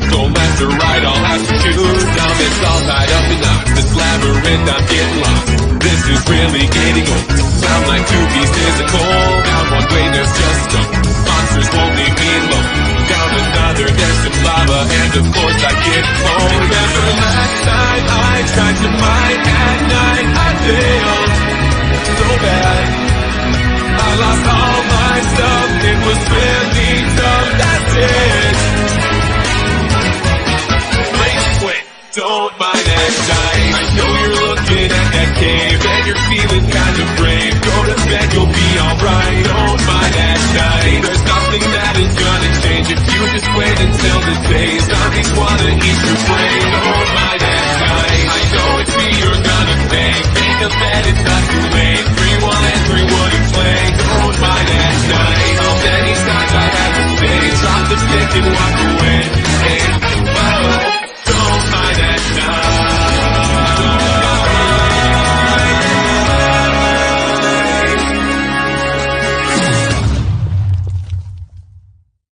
Go left or right, I'll have to choose. Now it's all tied up in knots. This labyrinth, I'm getting lost. This is really getting old. Sound like two pieces of coal. Down one way, there's just stone. Monsters won't leave me alone. Down another, there's some lava, and of course I get cold. Remember last time I tried to mine at night, I failed so bad. I lost all my stuff, it was really tough, that's it. Rage quit, don't mind that time. I know you're looking at that cave, and you're feeling kind of brave. Go to bed, you'll be alright, don't mind that night. There's nothing that is gonna change if you just wait until the day. Zombies wanna eat your brain, don't mind that night. I know it's me you're gonna thank. Make a bed, it's not too late. 3-1 and 3-1 you play, don't mind that night. How many times I have to say, drop the stick and walk away.